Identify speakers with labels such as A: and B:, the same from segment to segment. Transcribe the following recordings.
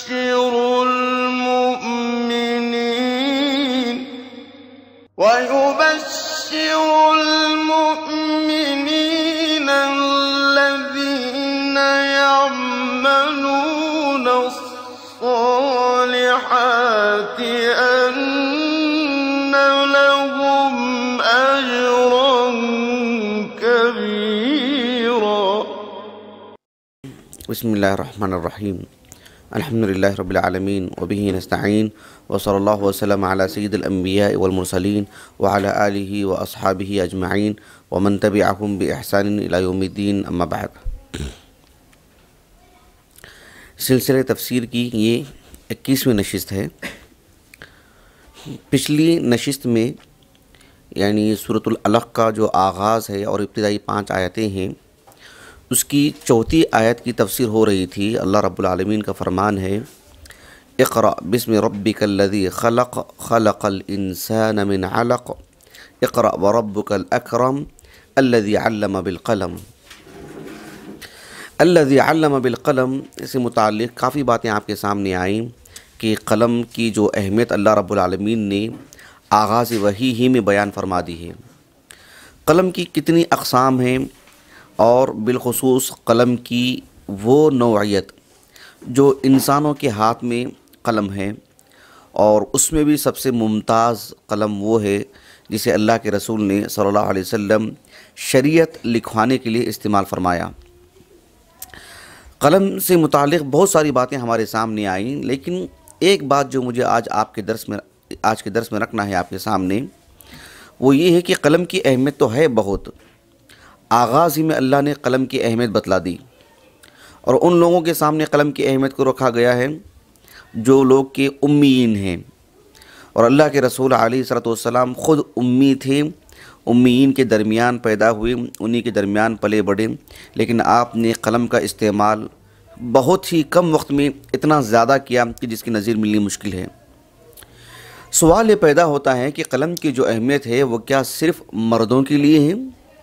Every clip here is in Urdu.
A: المؤمنين الذين يعملون الصالحات أن لهم أجرا كبيرا.
B: بسم الله الرحمن الرحيم. الحمد لله رب العالمين وبه نستعين وصلى الله وسلم على سيد الأنبياء والمرسلين وعلى آله وأصحابه أجمعين ومن تبعهم بإحسان إلى يوم الدين أما بعد. سلسلہ تفسیر کی یہ 21ویں نشست ہے. پچھلی نشست میں یعنی سورۃ العلق کا جو آغاز ہے اور ابتدائی 5 آیتیں ہیں اس کی 4تھی آیت کی تفسیر ہو رہی تھی. اللہ رب العالمین کا فرمان ہے اقرأ بسم ربک الذی خلق خلق الانسان من علق اقرأ وربک الاکرم الذی علم بالقلم. الذی علم بالقلم سے متعلق کافی باتیں آپ کے سامنے آئیں کہ قلم کی جو اہمیت اللہ رب العالمین نے آغاز وحی ہی میں بیان فرما دی ہے. قلم کی کتنی اقسام ہیں اور بالخصوص قلم کی وہ نوعیت جو انسانوں کے ہاتھ میں قلم ہے اور اس میں بھی سب سے ممتاز قلم وہ ہے جسے اللہ کے رسول نے صلی اللہ علیہ وسلم شریعت لکھوانے کے لیے استعمال فرمایا. قلم سے متعلق بہت ساری باتیں ہمارے سامنے آئیں، لیکن ایک بات جو مجھے آج کے درس میں رکھنا ہے آپ کے سامنے وہ یہ ہے کہ قلم کی اہمیت تو ہے بہت. آغاز ہی میں اللہ نے قلم کی اہمیت بتلا دی اور ان لوگوں کے سامنے قلم کی اہمیت کو رکھا گیا ہے جو لوگ کے امیین ہیں، اور اللہ کے رسول علیہ الصلوۃ والسلام خود امی تھے، امیین کے درمیان پیدا ہوئے، انہی کے درمیان پلے بڑھے، لیکن آپ نے قلم کا استعمال بہت ہی کم وقت میں اتنا زیادہ کیا کہ جس کی نظیر ملنی مشکل ہے. سوال یہ پیدا ہوتا ہے کہ قلم کی جو اہمیت ہے وہ کیا صرف مردوں کے لیے ہے؟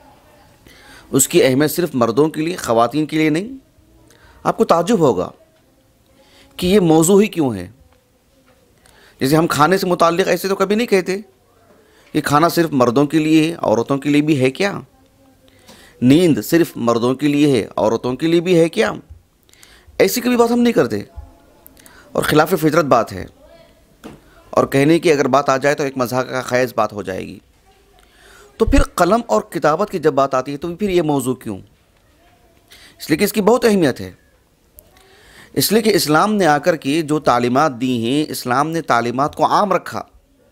B: اس کی اہمیت صرف مردوں کے لیے، خواتین کے لیے نہیں؟ آپ کو تعجب ہوگا کہ یہ موضوع ہی کیوں ہے. جیسے ہم کھانے سے متعلق ایسے تو کبھی نہیں کہتے کہ کھانا صرف مردوں کے لیے ہے، عورتوں کے لیے بھی ہے کیا؟ نیند صرف مردوں کے لیے ہے، عورتوں کے لیے بھی ہے کیا؟ ایسی کبھی بات ہم نہیں کرتے اور خلاف فطرت بات ہے، اور کہنے کی اگر بات آ جائے تو ایک مذاق کا خیز بات ہو جائے گی. تو پھر قلم اور کتابت کی جب بات آتی ہے تو پھر یہ موضوع کیوں؟ اس لیے کہ اس کی بہت اہمیت ہے. اس لیے کہ اسلام نے آ کر کے جو تعلیمات دی ہیں، اسلام نے تعلیمات کو عام رکھا.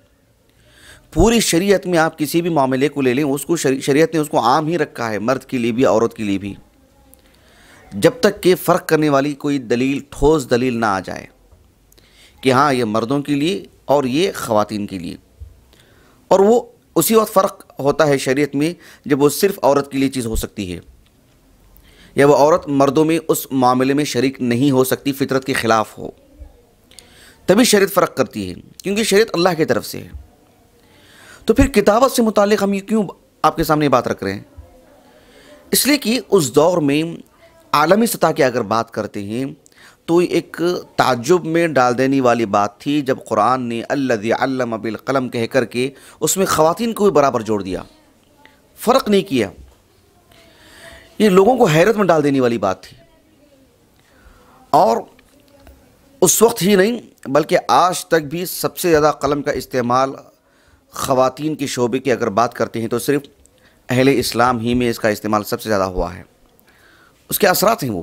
B: پوری شریعت میں آپ کسی بھی معاملے کو لے لیں، اس کو شریعت نے اس کو عام ہی رکھا ہے، مرد کے لیے بھی عورت کے لیے بھی، جب تک کہ فرق کرنے والی کوئی دلیل، ٹھوس دلیل نہ آ جائے کہ ہاں یہ مردوں کے لیے اور یہ خواتین کے لیے. اور وہ اسی وقت فرق ہوتا ہے شریعت میں جب وہ صرف عورت کے لیے چیز ہو سکتی ہے، یا وہ عورت مردوں میں اس معاملے میں شریک نہیں ہو سکتی، فطرت کے خلاف ہو، تبھی شریعت فرق کرتی ہے، کیونکہ شریعت اللہ کی طرف سے ہے. تو پھر کتابت سے متعلق ہم یہ کیوں آپ کے سامنے بات رکھ رہے ہیں؟ اس لیے کہ اس دور میں عالمی سطح کی اگر بات کرتے ہیں تو ایک تعجب میں ڈال دینے والی بات تھی جب قرآن نے الذی علم بالقلم کہہ کر کے اس میں خواتین کو بھی برابر جوڑ دیا، فرق نہیں کیا. یہ لوگوں کو حیرت میں ڈال دینے والی بات تھی، اور اس وقت ہی نہیں بلکہ آج تک بھی سب سے زیادہ قلم کا استعمال خواتین کے شعبے کی اگر بات کرتے ہیں تو صرف اہل اسلام ہی میں اس کا استعمال سب سے زیادہ ہوا ہے. اس کے اثرات ہیں وہ.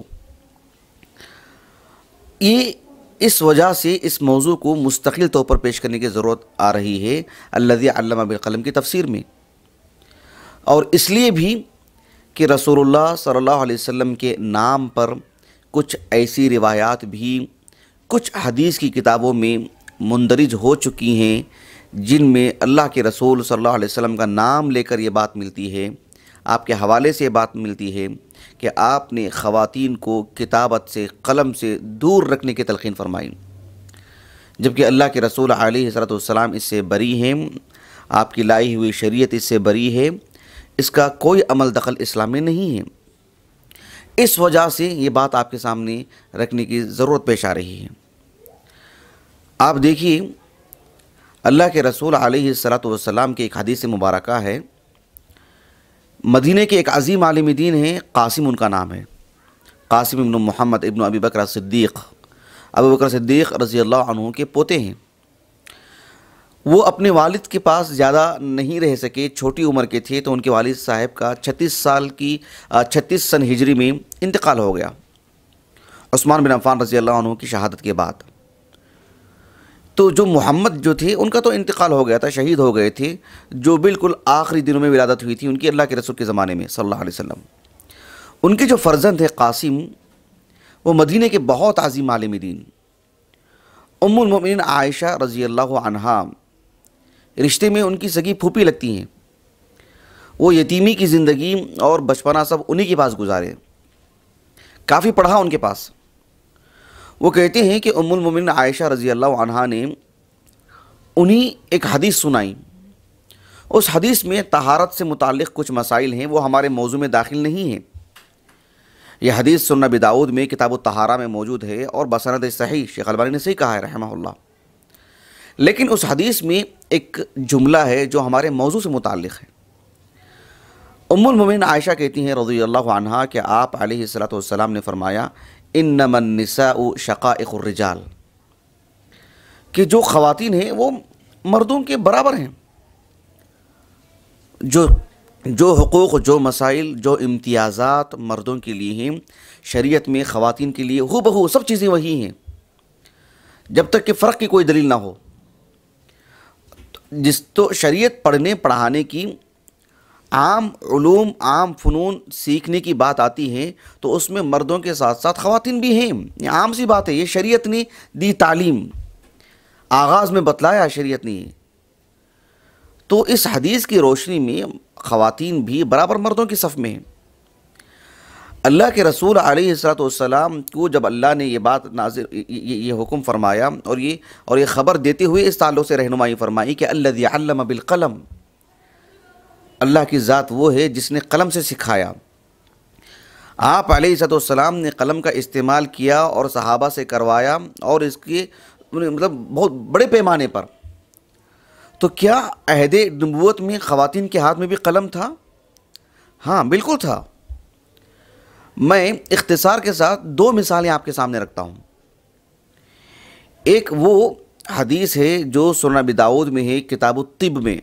B: یہ اس وجہ سے اس موضوع کو مستقل طور پر پیش کرنے کی ضرورت آ رہی ہے الذی علم بالقلم کی تفسیر میں، اور اس لیے بھی کہ رسول اللہ صلی اللہ علیہ وسلم کے نام پر کچھ ایسی روایات بھی کچھ حدیث کی کتابوں میں مندرج ہو چکی ہیں جن میں اللہ کے رسول صلی اللہ علیہ وسلم کا نام لے کر یہ بات ملتی ہے، آپ کے حوالے سے یہ بات ملتی ہے کہ آپ نے خواتین کو کتابت سے، قلم سے دور رکھنے کی تلقین فرمائی، جبکہ اللہ کے رسول علیہ السلام اس سے بری ہیں، آپ کی لائی ہوئی شریعت اس سے بری ہے، اس کا کوئی عمل دخل اسلام میں نہیں ہے. اس وجہ سے یہ بات آپ کے سامنے رکھنے کی ضرورت پیش آ رہی ہے. آپ دیکھیے اللہ کے رسول علیہ الصلاۃ والسلام کی ایک حدیث مبارکہ ہے، مدینہ کے ایک عظیم عالم دین ہیں، قاسم ان کا نام ہے، قاسم ابن محمد ابن ابی بکر صدیق، ابو بکر صدیق رضی اللہ عنہ کے پوتے ہیں۔ وہ اپنے والد کے پاس زیادہ نہیں رہ سکے، چھوٹی عمر کے تھے، تو ان کے والد صاحب کا 36 سن ہجری میں انتقال ہو گیا، عثمان بن عفان رضی اللہ عنہ کی شہادت کے بعد۔ تو جو محمد جو تھے ان کا تو انتقال ہو گیا تھا، شہید ہو گئے تھے، جو بالکل آخری دنوں میں ولادت ہوئی تھی ان کی اللہ کے رسول کے زمانے میں صلی اللہ علیہ وسلم۔ ان کے جو فرزند ہے قاسم، وہ مدینہ کے بہت عظیم عالم دین، ام المؤمنین عائشہ رضی اللہ عنہا رشتے میں ان کی سگی پھوپھی لگتی ہیں۔ وہ یتیمی کی زندگی اور بچپنا سب انہی کے پاس گزارے، کافی پڑھا ان کے پاس۔ وہ کہتے ہیں کہ ام المؤمنین عائشہ رضی اللہ عنہا نے انہیں ایک حدیث سنائی، اس حدیث میں طہارت سے متعلق کچھ مسائل ہیں، وہ ہمارے موضوع میں داخل نہیں ہیں۔ یہ حدیث سنن ابی داؤد میں کتاب الطہارہ میں موجود ہے اور بسند صحیح، شیخ البانی نے صحیح کہا ہے رحمہ اللہ۔ لیکن اس حدیث میں ایک جملہ ہے جو ہمارے موضوع سے متعلق ہے۔ ام المؤمنین عائشہ کہتی ہیں رضی اللہ عنہا کہ آپ علیہ الصلوۃ والسلام نے فرمایا انما النساء شقائق الرجال، کہ جو خواتین ہیں وہ مردوں کے برابر ہیں، جو حقوق، جو مسائل، جو امتیازات مردوں کے لیے ہیں شریعت میں خواتین کے لیے ہو بہو سب چیزیں وہی ہیں، جب تک کہ فرق کی کوئی دلیل نہ ہو۔ جس تو شریعت پڑھنے پڑھانے کی، عام علوم، عام فنون سیکھنے کی بات آتی ہے تو اس میں مردوں کے ساتھ ساتھ خواتین بھی ہیں، یہ عام سی بات ہے، یہ شریعت نے دی تعلیم، آغاز میں بتلایا شریعت نے۔ تو اس حدیث کی روشنی میں خواتین بھی برابر مردوں کی صف میں ہیں۔ اللہ کے رسول علیہ الصلوۃ والسلام کو جب اللہ نے یہ بات یہ حکم فرمایا اور یہ خبر دیتے ہوئے اس تعلق سے رہنمائی فرمائی کہ الذی علم بالقلم، اللہ کی ذات وہ ہے جس نے قلم سے سکھایا۔ آپ علیہ الصلوۃ والسلام نے قلم کا استعمال کیا اور صحابہ سے کروایا، اور اس کے مطلب بہت بڑے پیمانے پر۔ تو کیا عہد نبوت میں خواتین کے ہاتھ میں بھی قلم تھا؟ ہاں بالکل تھا۔ میں اختصار کے ساتھ 2 مثالیں آپ کے سامنے رکھتا ہوں۔ ایک وہ حدیث ہے جو سنن ابی داؤد میں ہے، کتاب الطب میں،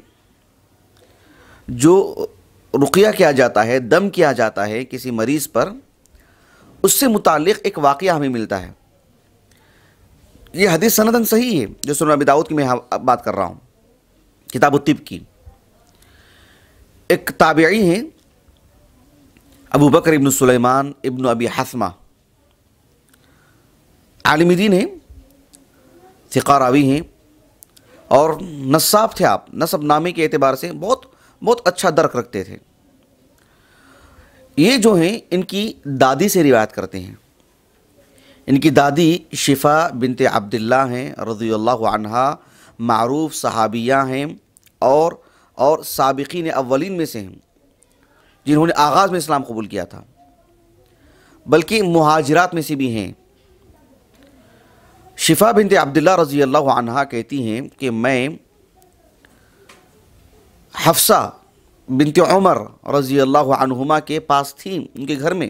B: جو رقیہ کیا جاتا ہے، دم کیا جاتا ہے کسی مریض پر، اس سے متعلق ایک واقعہ ہمیں ملتا ہے۔ یہ حدیث سندن صحیح ہے جو سنن ابی داؤد کی میں بات کر رہا ہوں، کتاب الطب کی۔ ایک تابعی ہیں ابو بکر ابن سلیمان ابن ابی حثمہ، عالم دین ہیں، ثقہ راوی ہیں، اور نصاب تھے آپ، نسب نامے کے اعتبار سے بہت اچھا درک رکھتے تھے۔ یہ جو ہیں ان کی دادی سے روایت کرتے ہیں۔ ان کی دادی شفا بنت عبداللہ ہیں رضی اللہ عنہا، معروف صحابیہ ہیں اور سابقین اولین میں سے ہیں جنہوں نے آغاز میں اسلام قبول کیا تھا، بلکہ مہاجرات میں سے بھی ہیں۔ شفا بنت عبداللہ رضی اللہ عنہا کہتی ہیں کہ میں حفصہ بنت عمر رضی اللہ عنہما کے پاس تھی، ان کے گھر میں۔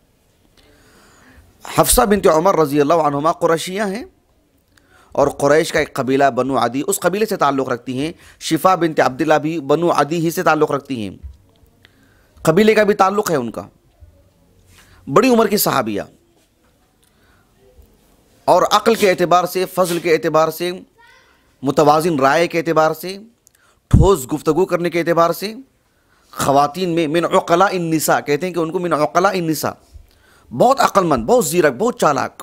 B: حفصہ بنت عمر رضی اللہ عنہما قریشیہ ہیں، اور قریش کا ایک قبیلہ بنو عدی، اس قبیلے سے تعلق رکھتی ہیں۔ شفا بنت عبداللہ بھی بنو عدی ہی سے تعلق رکھتی ہیں، قبیلے کا بھی تعلق ہے ان کا، بڑی عمر کی صحابیہ، اور عقل کے اعتبار سے، فضل کے اعتبار سے، متوازن رائے کے اعتبار سے، ٹھوس گفتگو کرنے کے اعتبار سے خواتین میں من عقلاء النساء، کہتے ہیں کہ ان کو من عقلاء النساء، بہت عقل مند، بہت زیرک، بہت چالاک۔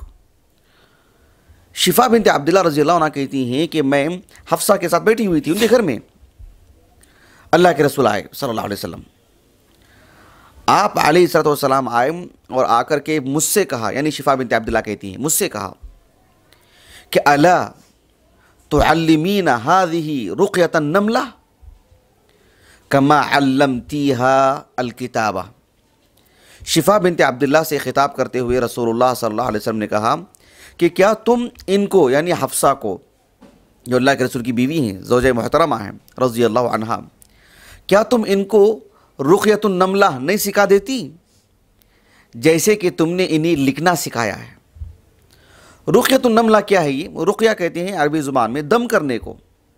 B: شفا بنت عبداللہ رضی اللہ عنہ کہتی ہیں کہ میں حفصہ کے ساتھ بیٹھی ہوئی تھی ان کے گھر میں، اللہ کے رسول آئے صلی اللہ علیہ وسلم۔ آپ علیہ الصلوۃ والسلام آئے اور آ کر کے مجھ سے کہا، یعنی شفا بنت عبداللہ کہتی ہیں، مجھ سے کہا کہ الا تعلمین هذه رقیۃ النملہ کما علمتیها الکتابہ۔ شفا بنت عبداللہ سے خطاب کرتے ہوئے رسول اللہ صلی اللہ علیہ وسلم نے کہا کہ کیا تم ان کو، یعنی حفصہ کو، جو اللہ کے رسول کی بیوی ہیں، زوجہ محترمہ ہیں رضی اللہ عنہا، کیا تم ان کو رقیۃ النملہ نہیں سکھا دیتی جیسے کہ تم نے انہیں لکھنا سکھایا ہے؟ رقیۃ النملہ کیا ہے؟ یہ رقیہ کہتے ہیں عربی زبان میں دم کرنے کو،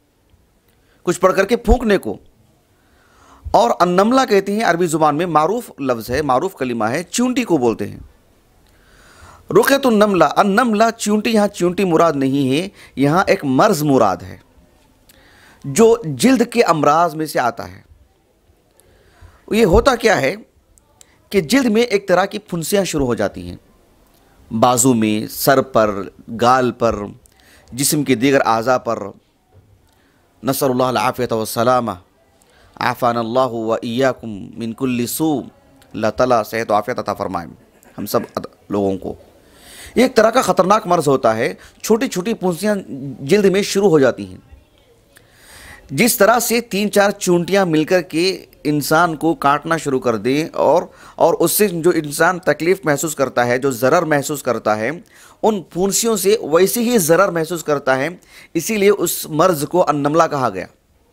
B: کچھ پڑھ کر کے پھونکنے کو، اور النملہ کہتے ہیں عربی زبان میں معروف لفظ ہے، معروف کلمہ ہے، چونٹی کو بولتے ہیں۔ رقیۃ النملہ، النملہ چونٹی، یہاں چونٹی مراد نہیں ہے، یہاں ایک مرض مراد ہے جو جلد کے امراض میں سے آتا ہے۔ یہ ہوتا کیا ہے کہ جلد میں ایک طرح کی پھنسیاں شروع ہو جاتی ہیں، بازو میں، سر پر، گال پر، جسم کے دیگر اعضاء پر، نسأل اللہ العافیۃ والسلامہ، عافانا اللہ و ایاکم من کل سوء، اللہ تعالیٰ صحت و عافیت عطا فرمائے ہم سب لوگوں کو۔ یہ ایک طرح کا خطرناک مرض ہوتا ہے، چھوٹی چھوٹی پھنسیاں جلد میں شروع ہو جاتی ہیں، جس طرح سے 3-4 چونٹیاں مل کر کے انسان کو کاٹنا شروع کر دیں، اور اس سے جو انسان تکلیف محسوس کرتا ہے، جو ضرر محسوس کرتا ہے، ان پھنسیوں سے ویسے ہی ضرر محسوس کرتا ہے، اسی لیے اس مرض کو النملہ کہا گیا۔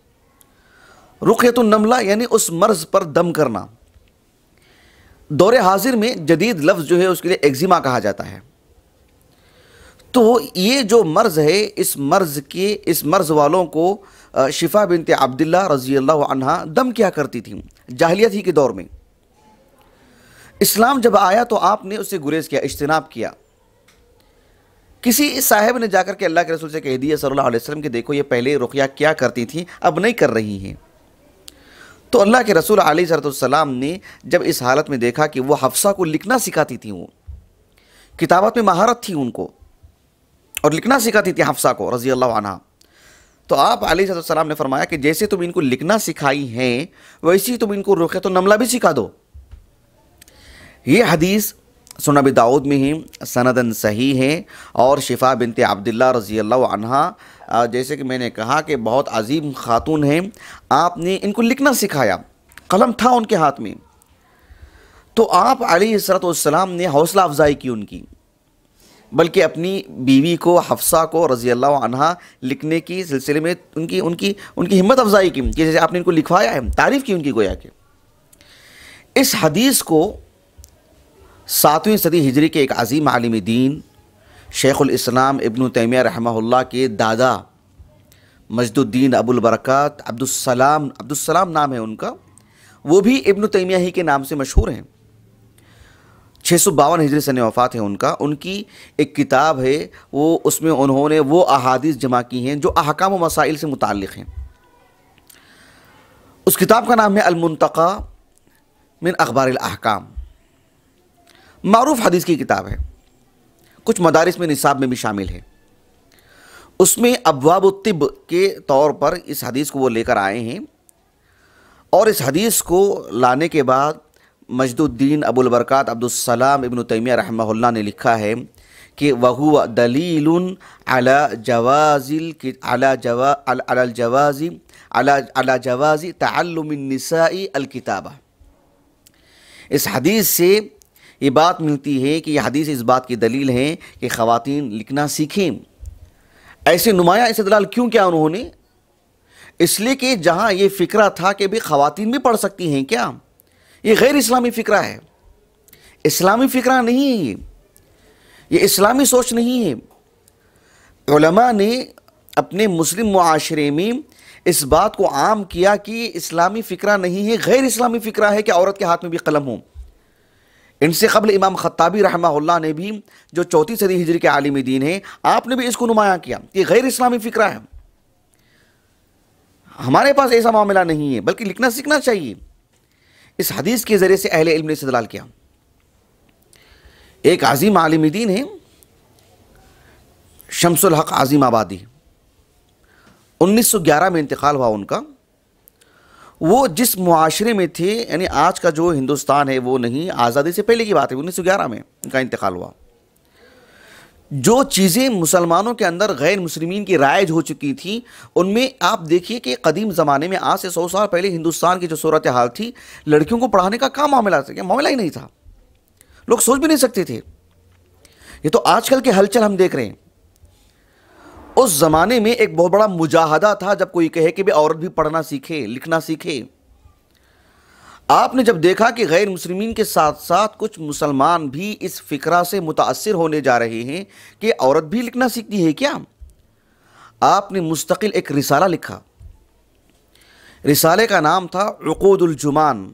B: رقیۃ النملہ یعنی اس مرض پر دم کرنا۔ دور حاضر میں جدید لفظ جو ہے اس کے لیے ایگزیما کہا جاتا ہے۔ تو یہ جو مرض ہے، اس مرض والوں کو شفا بنت عبداللہ رضی اللہ عنہا دم کیا کرتی تھیں جاہلیت ہی کے دور میں۔ اسلام جب آیا تو آپ نے اس سے گریز کیا، اجتناب کیا۔ کسی صاحب نے جا کر کے اللہ کے رسول سے کہہ دیا صلی اللہ علیہ وسلم کہ دیکھو یہ پہلے رقیہ کیا کرتی تھیں، اب نہیں کر رہی ہیں۔ تو اللہ کے رسول علیہ السلام نے جب اس حالت میں دیکھا کہ وہ حفصہ کو لکھنا سکھاتی تھیں، وہ کتابت میں مہارت تھی ان کو، اور لکھنا سکھاتی تھی حفصہ کو رضی اللہ عنہ، تو آپ علیہ السلام نے فرمایا کہ جیسے تم ان کو لکھنا سکھائی ہیں ویسی تم ان کو رقیۃ النملہ بھی سکھا دو۔ یہ حدیث سنن ابی داؤد میں ہے، سندن صحیح ہے، اور شفا بنت عبداللہ رضی اللہ عنہا جیسے کہ میں نے کہا کہ بہت عظیم خاتون ہیں، آپ نے ان کو لکھنا سکھایا، قلم تھا ان کے ہاتھ میں، تو آپ علیہ السلام نے حوصلہ افزائی کی ان کی، بلکہ اپنی بیوی کو حفصہ کو رضی اللہ عنہا لکھنے کی سلسلے میں ان کی ہمت افزائی کی کہ جیسے آپ نے ان کو لکھوایا ہے، تعریف کی ان کی گویا کہ۔ اس حدیث کو 7ویں صدی ہجری کے ایک عظیم عالم دین شیخ الاسلام ابن تیمیہ رحمہ اللہ کے دادا مجد الدین ابو البرکات عبدالسلام نام ہے ان کا، وہ بھی ابن تیمیہ ہی کے نام سے مشہور ہیں، 652 ہجری سن وفات ہے ان کا۔ ان کی ایک کتاب ہے، وہ اس میں انہوں نے وہ احادیث جمع کی ہیں جو احکام و مسائل سے متعلق ہیں۔ اس کتاب کا نام ہے المنتقی من اخبار الاحکام، معروف حدیث کی کتاب ہے، کچھ مدارس میں نصاب میں بھی شامل ہے۔ اس میں ابواب الطب کے طور پر اس حدیث کو وہ لے کر آئے ہیں، اور اس حدیث کو لانے کے بعد مجد الدین ابو البرکات عبدالسلام ابن تیمیہ رحمہ اللہ نے لکھا ہے کہ وَهُوَ دَلِيلٌ عَلَى جَوَازِ تَعَلُّمِ النِّسَاءِ الْكِتَابَةَ۔ اس حدیث سے یہ بات ملتی ہے کہ یہ حدیث اس بات کی دلیل ہے کہ خواتین لکھنا سیکھیں۔ ایسے نمایاں استدلال کیوں کیا انہوں نے؟ اس لیے کہ جہاں یہ فکرہ تھا کہ بھی خواتین بھی پڑھ سکتی ہیں کیا، یہ غیر اسلامی فکرہ ہے، اسلامی فکرہ نہیں ہے، یہ اسلامی سوچ نہیں ہے۔ علماء نے اپنے مسلم معاشرے میں اس بات کو عام کیا کہ یہ اسلامی فکرہ نہیں ہے، غیر اسلامی فکرہ ہے کہ عورت کے ہاتھ میں بھی قلم ہو۔ ان سے قبل امام خطابی رحمہ اللہ نے بھی، جو 4 صدی ہجری کے عالم دین ہیں، آپ نے بھی اس کو نمایاں کیا کہ غیر اسلامی فکرہ ہے، ہمارے پاس ایسا معاملہ نہیں ہے، بلکہ لکھنا سیکھنا چاہیے۔ اس حدیث کے ذریعے سے اہل علم نے استدلال کیا۔ ایک عظیم عالم دین ہے شمس الحق عظیم آبادی، 1911 میں انتقال ہوا ان کا۔ وہ جس معاشرے میں تھے، یعنی آج کا جو ہندوستان ہے وہ نہیں، آزادی سے پہلے کی بات ہے، 1911 میں ان کا انتقال ہوا۔ جو چیزیں مسلمانوں کے اندر غیر مسلمین کی رائج ہو چکی تھیں، ان میں آپ دیکھیے کہ قدیم زمانے میں آج سے 100 سال پہلے ہندوستان کی جو صورتحال تھی، لڑکیوں کو پڑھانے کا کیا معاملہ تھا؟ معاملہ ہی نہیں تھا، لوگ سوچ بھی نہیں سکتے تھے۔ یہ تو آج کل کے ہلچل ہم دیکھ رہے ہیں۔ اس زمانے میں ایک بہت بڑا مجاہدہ تھا جب کوئی کہے کہ عورت بھی پڑھنا سیکھے، لکھنا سیکھے۔ آپ نے جب دیکھا کہ غیر مسلمین کے ساتھ ساتھ کچھ مسلمان بھی اس فکرہ سے متاثر ہونے جا رہے ہیں کہ عورت بھی لکھنا سیکھتی ہے کیا، آپ نے مستقل ایک رسالہ لکھا۔ رسالے کا نام تھا عقود الجمان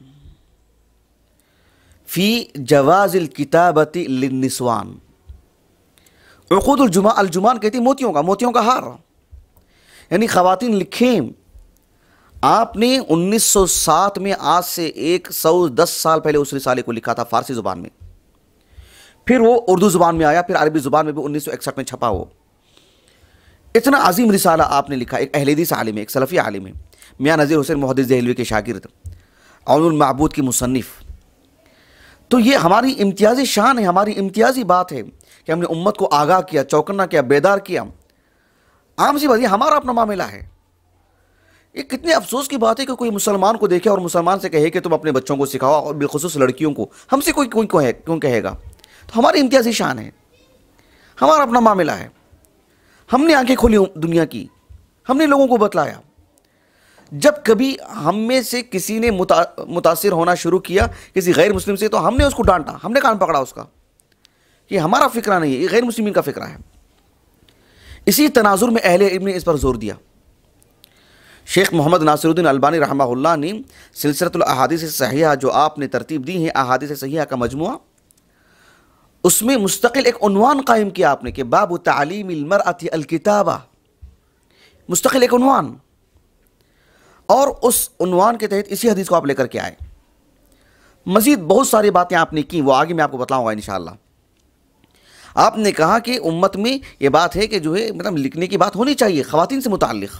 B: فی جواز الکتابۃ للنسوان۔ عقود الجمان کہتی موتیوں کا ہار، یعنی خواتین لکھیں۔ آپ نے 1907 میں، آج سے 110 سال پہلے اس رسالے کو لکھا تھا فارسی زبان میں، پھر وہ اردو زبان میں آیا، پھر عربی زبان میں بھی 1961 میں چھپا۔ وہ اتنا عظیم رسالہ آپ نے لکھا، ایک اہل حدیث عالم ہے، ایک سلفی عالم ہے، میاں نذیر حسین محدث دہلوی کے شاگرد، عون المعبود کی مصنف۔ تو یہ ہماری امتیازی شان ہے، ہماری امتیازی بات ہے کہ ہم نے امت کو آگاہ کیا، چوکنا کیا، بیدار کیا۔ عام سی بات، یہ ہمارا اپنا معاملہ ہے۔ یہ کتنے افسوس کی بات ہے کہ کوئی مسلمان کو دیکھے اور مسلمان سے کہے کہ تم اپنے بچوں کو سکھاؤ، اور بالخصوص لڑکیوں کو۔ ہم سے کوئی کیوں کہے گا؟ تو ہماری امتیازی شان ہے، ہمارا اپنا معاملہ ہے۔ ہم نے آنکھیں کھولی دنیا کی، ہم نے لوگوں کو بتلایا۔ جب کبھی ہم میں سے کسی نے متاثر ہونا شروع کیا کسی غیر مسلم سے، تو ہم نے اس کو ڈانٹا، ہم نے کان پکڑا اس کا، یہ ہمارا فکرہ نہیں ہے، یہ غیر مسلمین کا فکرہ ہے۔ اسی تناظر میں اہل علم نے اس پر زور دیا۔ شیخ محمد ناصر الدین البانی رحمہ اللہ نے سلسلۃ الاحادیث صحیحہ جو آپ نے ترتیب دی ہے، احادیث صحیحہ کا مجموعہ، اس میں مستقل ایک عنوان قائم کیا آپ نے کہ باب تعلیم المرأة الکتابہ، مستقل ایک عنوان، اور اس عنوان کے تحت اسی حدیث کو آپ لے کر کے آئے۔ مزید بہت ساری باتیں آپ نے کی، وہ آگے میں آپ کو بتلاؤں گا انشاءاللہ۔ آپ نے کہا کہ امت میں یہ بات ہے کہ جو ہے مطلب لکھنے کی بات ہونی چاہیے خواتین سے متعلق۔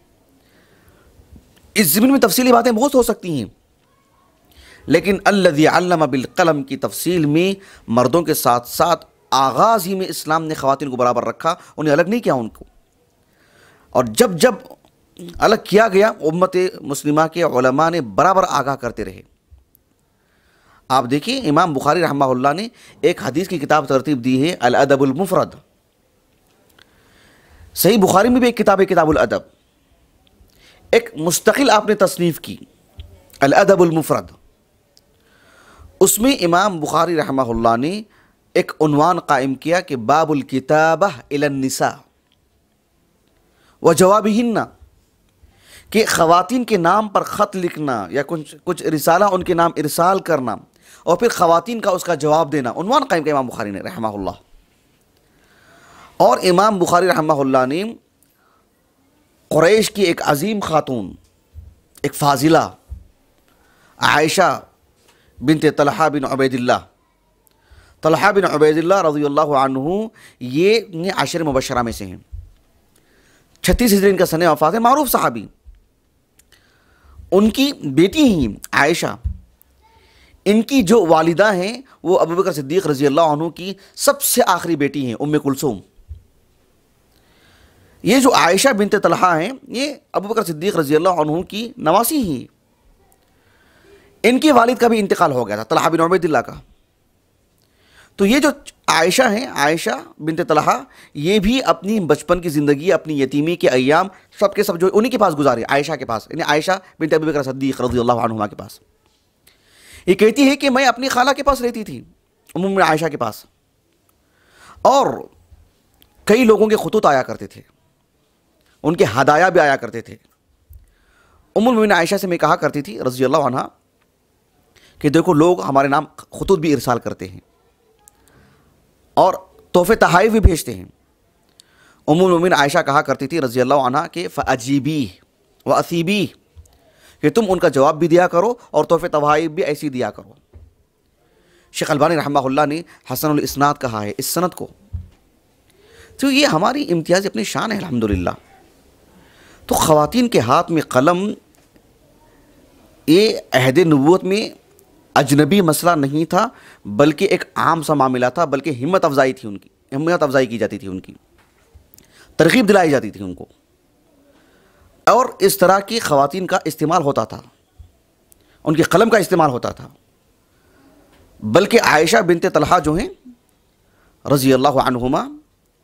B: اس زمین میں تفصیلی باتیں بہت ہو سکتی ہیں، لیکن الذی علم بالقلم کی تفصیل میں مردوں کے ساتھ ساتھ آغاز ہی میں اسلام نے خواتین کو برابر رکھا، انہیں الگ نہیں کیا ان کو۔ اور جب جب الگ کیا گیا، امت مسلمہ کے علماء نے برابر آگاہ کرتے رہے۔ آپ دیکھیں امام بخاری رحمہ اللہ نے ایک حدیث کی کتاب ترتیب دی ہے الادب المفرد۔ صحیح بخاری میں بھی ایک کتاب ہے کتاب الادب، ایک مستقل آپ نے تصنیف کی الادب المفرد۔ اس میں امام بخاری رحمہ اللہ نے ایک عنوان قائم کیا کہ باب الکتابہ الی النساء وجوابہن، کہ خواتین کے نام پر خط لکھنا یا کچھ رسالہ ان کے نام ارسال کرنا، اور پھر خواتین کا اس کا جواب دینا، عنوان قائم کیا امام بخاری نے رحمہ اللہ۔ اور امام بخاری رحمہ اللہ نے قریش کی ایک عظیم خاتون، ایک فاضلہ عائشہ بنت طلحہ بن عبید اللہ رضی اللہ عنہ، یہ عشر مبشرہ میں سے ہیں، 36 ہجری ان کا سن وفات ہے، معروف صحابی۔ ان کی بیٹی ہیں عائشہ، ان کی جو والدہ ہیں وہ ابوبکر صدیق رضی اللہ عنہ کی سب سے آخری بیٹی ہیں، ام کلثوم۔ یہ جو عائشہ بنت طلحہ ہیں یہ ابوبکر صدیق رضی اللہ عنہ کی نواسی ہیں۔ ان کے والد کا بھی انتقال ہو گیا تھا، طلحہ بن عبید اللہ کا۔ تو یہ جو عائشہ ہیں، عائشہ بنت طلحہ، یہ بھی اپنی بچپن کی زندگی، اپنی یتیمی کے ایام سب کے سب جو انہی کے پاس گزارے، عائشہ کے پاس، یعنی عائشہ بنت ابوبکر صدیق رضی اللہ عنہما کے پاس۔ یہ کہتی ہے کہ میں اپنی خالہ کے پاس رہتی تھی، ام عائشہ کے پاس، اور کئی لوگوں کے خطوط آیا کرتے تھے، ان کے ہدایہ بھی آیا کرتے تھے۔ ام المؤمنین عائشہ سے میں کہا کرتی تھی رضی اللہ عنہ کہ دیکھو لوگ ہمارے نام خطوط بھی ارسال کرتے ہیں اور تحفے تحائف بھی بھیجتے ہیں۔ ام المؤمنین عائشہ کہا کرتی تھی رضی اللہ عنہ کہ فَأَجِيبِي وَأَثِيبِي، کہ تم ان کا جواب بھی دیا کرو اور تحفے تحائف بھی ایسی دیا کرو۔ شیخ البانی رحمہ اللہ نے حسن الاسناد کہا ہے اس سند کو۔ تو یہ ہماری امتیاز اپنی شان ہے الحمدللہ۔ تو خواتین کے ہاتھ میں قلم یہ عہد نبوت میں اجنبی مسئلہ نہیں تھا، بلکہ ایک عام سا معاملہ تھا، بلکہ ہمت افزائی تھی ان کی، ہمت افزائی کی جاتی تھی ان کی، ترغیب دلائی جاتی تھی ان کو، اور اس طرح کی خواتین کا استعمال ہوتا تھا، ان کے قلم کا استعمال ہوتا تھا۔ بلکہ عائشہ بنت طلحہ جو ہیں رضی اللہ عنہما،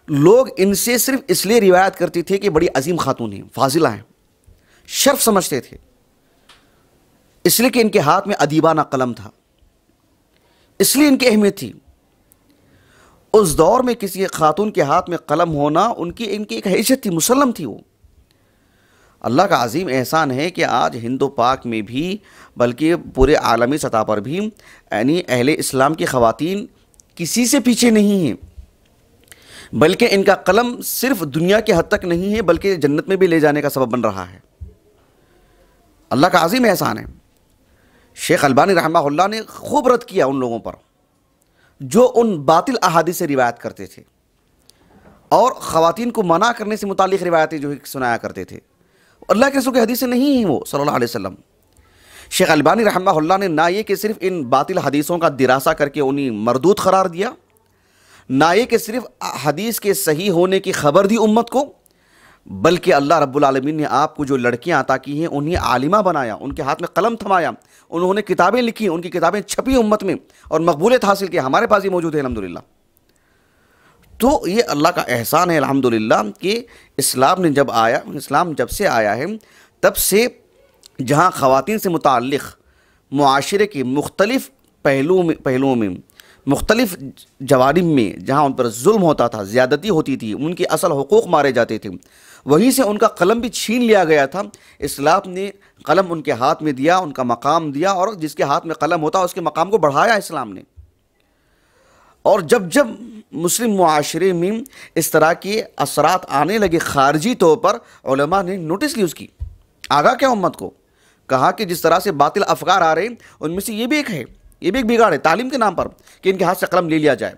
B: لوگ ان سے صرف اس لیے روایت کرتے تھے کہ بڑی عظیم خاتون ہیں، فاضلہ ہیں، شرف سمجھتے تھے، اس لیے کہ ان کے ہاتھ میں ادیبانہ قلم تھا، اس لیے ان کی اہمیت تھی۔ اس دور میں کسی خاتون کے ہاتھ میں قلم ہونا ان کی ایک حیثیت تھی، مسلم تھی وہ۔ اللہ کا عظیم احسان ہے کہ آج ہند و پاک میں بھی بلکہ پورے عالمی سطح پر بھی یعنی اہل اسلام کی خواتین کسی سے پیچھے نہیں ہیں، بلکہ ان کا قلم صرف دنیا کے حد تک نہیں ہے بلکہ جنت میں بھی لے جانے کا سبب بن رہا ہے۔ اللہ کا عظیم احسان ہے۔ شیخ البانی رحمہ اللہ نے خوب رد کیا ان لوگوں پر جو ان باطل احادیث سے روایت کرتے تھے اور خواتین کو منع کرنے سے متعلق روایتیں جو سنایا کرتے تھے۔ اللہ کے رسول کی حدیثیں نہیں ہیں وہ صلی اللہ علیہ وسلم۔ شیخ البانی رحمہ اللہ نے نہ یہ کہ صرف ان باطل حدیثوں کا دراسہ کر کے انہیں مردود قرار دیا، نہ یہ کہ صرف حدیث کے صحیح ہونے کی خبر دی امت کو، بلکہ اللہ رب العالمین نے آپ کو جو لڑکیاں عطا کی ہیں انہیں عالمہ بنایا، ان کے ہاتھ میں قلم تھمایا، انہوں نے کتابیں لکھی، ان کی کتابیں چھپی امت میں اور مقبولیت حاصل کی، ہمارے پاس یہ موجود ہے الحمدللہ۔ تو یہ اللہ کا احسان ہے الحمدللہ کہ اسلام جب سے آیا ہے تب سے جہاں خواتین سے متعلق معاشرے کے مختلف پہلوؤں میں مختلف جوانب میں جہاں ان پر ظلم ہوتا تھا، زیادتی ہوتی تھی، ان کے اصل حقوق مارے جاتے تھے، وہیں سے ان کا قلم بھی چھین لیا گیا تھا۔ اسلام نے قلم ان کے ہاتھ میں دیا، ان کا مقام دیا، اور جس کے ہاتھ میں قلم ہوتا اس کے مقام کو بڑھایا اسلام نے۔ اور جب مسلم معاشرے میں اس طرح کے اثرات آنے لگے خارجی طور پر، علماء نے نوٹس لی اس کی، آگاہ کیا امت کو، کہا کہ جس طرح سے باطل افکار آ رہے ہیں ان میں سے یہ بھی ایک ہے، یہ بھی ایک بگاڑ ہے تعلیم کے نام پر کہ ان کے ہاتھ سے قلم لے لیا جائے۔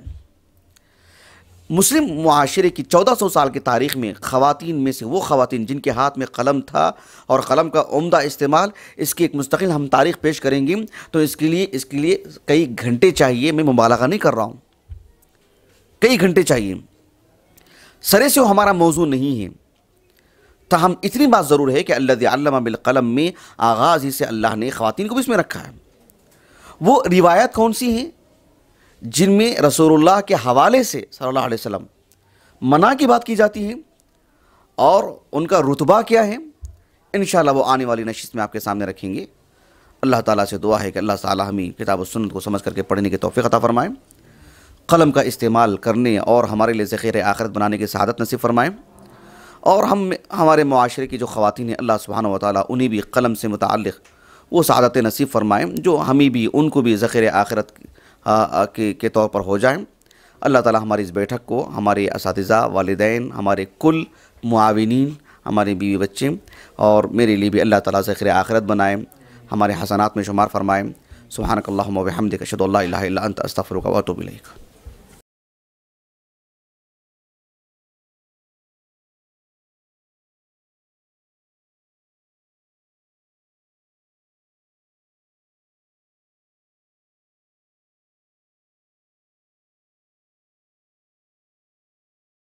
B: مسلم معاشرے کی 1400 سال کی تاریخ میں خواتین میں سے وہ خواتین جن کے ہاتھ میں قلم تھا اور قلم کا عمدہ استعمال، اس کی ایک مستقل ہم تاریخ پیش کریں گے تو اس کے لیے کئی گھنٹے چاہیے، میں مبالغہ نہیں کر رہا ہوں، کئی گھنٹے چاہیے، سرے سے وہ ہمارا موضوع نہیں ہے۔ تاہم اتنی بات ضرور ہے کہ الذی علم بالقلم میں آغاز ہی سے اللہ نے خواتین کو بھی اس میں رکھا ہے۔ وہ روایت کون سی ہیں جن میں رسول اللہ کے حوالے سے صلی اللہ علیہ وسلم منع کی بات کی جاتی ہے اور ان کا رتبہ کیا ہے، انشاءاللہ وہ آنے والی نشست میں آپ کے سامنے رکھیں گے۔ اللہ تعالیٰ سے دعا ہے کہ اللہ تعالیٰ ہمیں کتاب و سنت کو سمجھ کر کے پڑھنے کی توفیق عطا فرمائیں، قلم کا استعمال کرنے اور ہمارے لیے ذخیرہ آخرت بنانے کی سعادت نصیب فرمائیں، اور ہمارے معاشرے کی جو خواتین ہیں اللہ سبحانہ و تعالیٰ انہیں بھی قلم سے متعلق وہ سعادت نصیب فرمائیں جو ہمیں بھی ان کو بھی ذخیرہ آخرت کے طور پر ہو جائیں۔ اللہ تعالیٰ ہماری اس بیٹھک کو ہمارے اساتذہ، والدین، ہمارے کل معاونین، ہمارے بیوی بچے اور میرے لیے بھی اللہ تعالیٰ ذخیرہ آخرت بنائیں، ہمارے حسنات میں شمار فرمائیں۔ سبحانک اللہم و بحمدک اشہد ان لا الہ الا انت استغفرک و اتوب الیک۔